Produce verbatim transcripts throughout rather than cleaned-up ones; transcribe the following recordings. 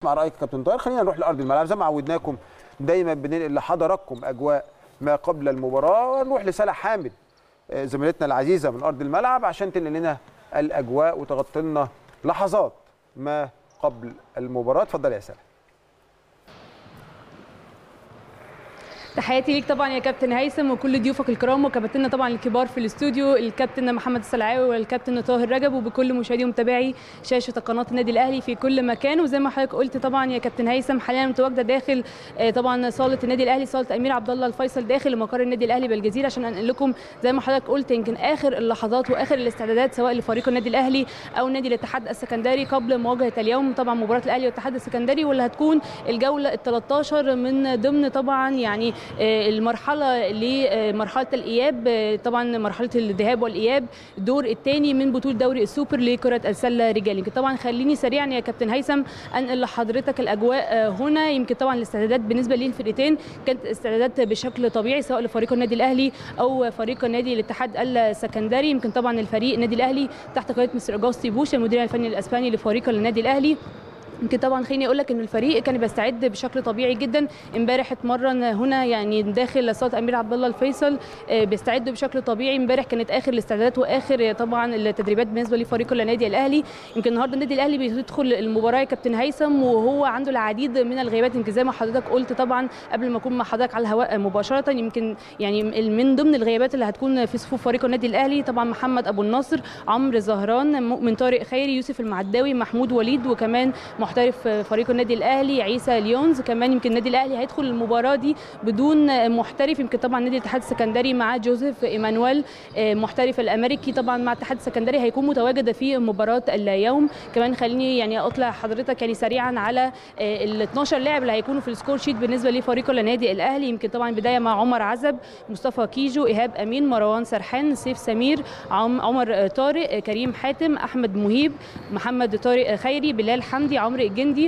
مع رايك كابتن طاهر. خلينا نروح لارض الملعب زي ما عودناكم دايما بننقل لحضراتكم اجواء ما قبل المباراه، ونروح لسالح حامد زميلتنا العزيزه من ارض الملعب عشان تنقل لنا الاجواء وتغطي لنا لحظات ما قبل المباراه. اتفضل يا سالح. تحياتي ليك طبعا يا كابتن هيثم وكل ضيوفك الكرام وكابتننا طبعا الكبار في الاستوديو، الكابتن محمد السلعاوي والكابتن طاهر رجب، وبكل مشاهدي ومتابعي شاشه قناه النادي الاهلي في كل مكان. وزي ما حضرتك قلت طبعا يا كابتن هيثم حاليا متواجده داخل طبعا صاله النادي الاهلي، صاله امير عبد الله الفيصل داخل مقر النادي الاهلي بالجزيره، عشان انقل لكم زي ما حضرتك قلت يمكن اخر اللحظات واخر الاستعدادات سواء لفريق النادي الاهلي او نادي الاتحاد السكندري قبل مواجهه اليوم طبعا مباراه الاهلي والاتحاد السكندري، واللي هتكون الجوله ال ثلاثة عشر من ضمن طبعا يعني المرحله مرحله لمرحله الاياب، طبعا مرحله الذهاب والاياب الدور الثاني من بطوله دوري السوبر لكره السله رجال. يمكن طبعا خليني سريعا يا كابتن هيثم انقل لحضرتك الاجواء هنا. يمكن طبعا الاستعدادات بالنسبه للفرقتين كانت استعدادات بشكل طبيعي سواء لفريق النادي الاهلي او فريق نادي الاتحاد السكندري. يمكن طبعا الفريق النادي الاهلي تحت قياده مستر اجاستي بوش المدير الفني الاسباني لفريق النادي الاهلي. يمكن طبعا خليني اقول لك ان الفريق كان بيستعد بشكل طبيعي جدا، امبارح اتمرن هنا يعني داخل صاله امير عبد الله الفيصل بيستعدوا بشكل طبيعي. امبارح كانت اخر الاستعدادات واخر طبعا التدريبات بالنسبه لفريق النادي الاهلي. يمكن النهارده النادي الاهلي بيدخل المباراه يا كابتن هيثم وهو عنده العديد من الغيابات، يمكن زي ما حضرتك قلت طبعا قبل ما اكون مع حضرتك على الهواء مباشره. يمكن يعني من ضمن الغيابات اللي هتكون في صفوف فريق النادي الاهلي طبعا محمد ابو النصر، عمرو زهران، مؤمن طارق خيري، يوسف المعداوي، محمود وليد، وكمان محترف فريق النادي الاهلي عيسى ليونز. كمان يمكن النادي الاهلي هيدخل المباراه دي بدون محترف. يمكن طبعا نادي الاتحاد السكندري مع جوزيف ايمانويل محترف الامريكي طبعا مع الاتحاد السكندري هيكون متواجد في مباراه اليوم. كمان خليني يعني اطلع حضرتك يعني سريعا على ال اثناشر لاعب اللي هيكونوا في السكور شيت بالنسبه لفريق النادي الاهلي. يمكن طبعا بدايه مع عمر عزب، مصطفى كيجو، ايهاب امين، مروان سرحان، سيف سمير، عمر طارق، كريم حاتم، احمد مهيب، محمد طارق خيري، بلال حمدي، عمرو الجندي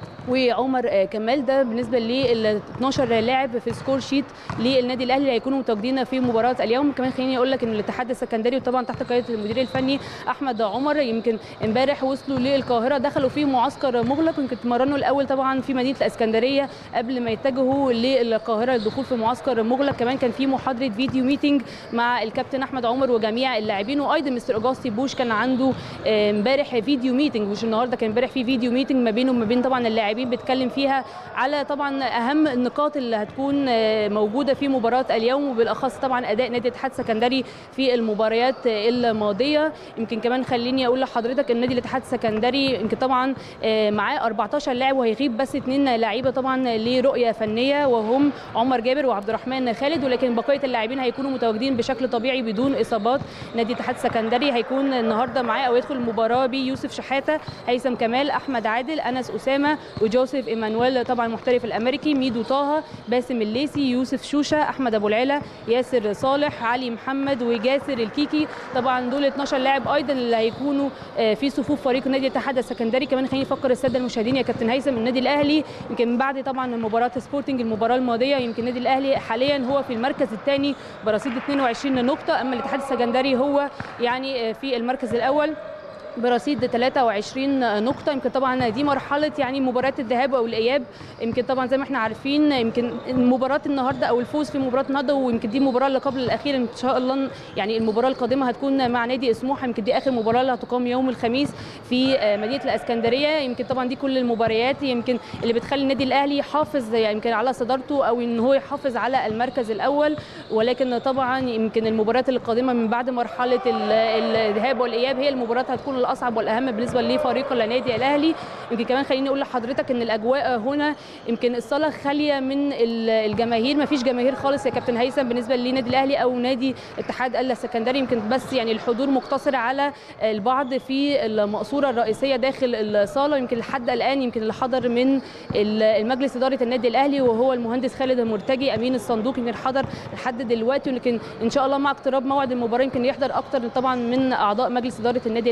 وعمر كمال. ده بالنسبه لل اثناشر لاعب في سكور شيت للنادي الاهلي اللي هيكونوا متواجدين في مباراه اليوم. كمان خليني اقول لك ان الاتحاد السكندري وطبعا تحت قياده المدير الفني احمد عمر يمكن امبارح وصلوا للقاهره، دخلوا في معسكر مغلق. يمكن اتمرنوا الاول طبعا في مدينه الاسكندريه قبل ما يتجهوا للقاهره للدخول في معسكر مغلق. كمان كان في محاضره فيديو ميتنج مع الكابتن احمد عمر وجميع اللاعبين، وايضا مستر اجاستي بوش كان عنده امبارح فيديو ميتنج، مش النهارده، كان امبارح في فيديو ميتنج ما بينه وما بين طبعا اللاعبين بيتكلم فيها على طبعا اهم النقاط اللي هتكون موجوده في مباراه اليوم، وبالاخص طبعا اداء نادي الاتحاد السكندري في المباريات الماضيه. يمكن كمان خليني اقول لحضرتك النادي الاتحاد السكندري يمكن طبعا معاه أربعتاشر لاعب وهيغيب بس اثنين لاعيبه طبعا لرؤيه فنيه وهم عمر جابر وعبد الرحمن خالد، ولكن بقيه اللاعبين هيكونوا متواجدين بشكل طبيعي بدون اصابات. نادي الاتحاد السكندري هيكون النهارده معاه او يدخل المباراه بيوسف شحاته، هيثم كمال، احمد عادل، انس اسامه، وجوزيف ايمانويل طبعا المحترف الامريكي، ميدو طه، باسم الليسي، يوسف شوشه، احمد ابو العلا، ياسر صالح، علي محمد، وجاسر الكيكي. طبعا دول اثناشر لاعب ايضا اللي هيكونوا في صفوف فريق نادي الاتحاد السكندري. كمان خليني افكر الساده المشاهدين يا كابتن هيثم النادي الاهلي يمكن بعد طبعا مباراه سبورتنج المباراه الماضيه يمكن النادي الاهلي حاليا هو في المركز الثاني برصيد اثنين وعشرين نقطه، اما الاتحاد السكندري هو يعني في المركز الاول برصيد ثلاثة وعشرين نقطة. يمكن طبعا دي مرحلة يعني مباراة الذهاب أو الإياب. يمكن طبعا زي ما احنا عارفين يمكن مباراة النهاردة أو الفوز في مباراة النهاردة، ويمكن دي المباراة اللي قبل الأخيرة إن شاء الله يعني المباراة القادمة هتكون مع نادي سموحة. يمكن دي آخر مباراة اللي هتقام يوم الخميس في مدينة الإسكندرية. يمكن طبعا دي كل المباريات يمكن اللي بتخلي النادي الأهلي يحافظ يعني يمكن على صدارته أو إن هو يحافظ على المركز الأول، ولكن طبعا يمكن المباريات القادمة من بعد مرحلة الذهاب والإياب هي المباريات هتكون الأصعب والأهم بالنسبة لفريق النادي الأهلي. يمكن كمان خليني أقول لحضرتك إن الأجواء هنا يمكن الصالة خالية من الجماهير، ما فيش جماهير خالص يا كابتن هيثم بالنسبة للنادي الأهلي أو نادي الاتحاد السكندري. يمكن بس يعني الحضور مقتصر على البعض في المقصورة الرئيسية داخل الصالة. يمكن لحد الآن يمكن اللي حضر من المجلس إدارة النادي الأهلي وهو المهندس خالد المرتجي أمين الصندوق يمكن حضر لحد دلوقتي، ولكن إن شاء الله مع اقتراب موعد المباراة يمكن يحضر أكتر طبعا من أعضاء مجلس إدارة النادي الأهلي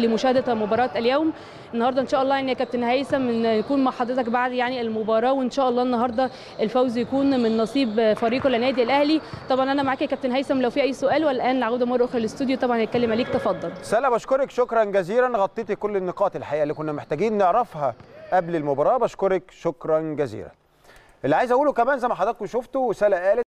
لمشاهده مباراه اليوم. النهارده ان شاء الله يعني يا كابتن هيثم نكون مع حضرتك بعد يعني المباراه، وان شاء الله النهارده الفوز يكون من نصيب فريقه النادي الاهلي. طبعا انا معاك يا كابتن هيثم لو في اي سؤال، والان نعود مره اخرى للاستوديو طبعا يتكلم عليك. تفضل. سلا بشكرك شكرا جزيلا، غطيتي كل النقاط الحقيقه اللي كنا محتاجين نعرفها قبل المباراه. بشكرك شكرا جزيلا. اللي عايز اقوله كمان زي ما حضراتكم شفتوا سلا قالت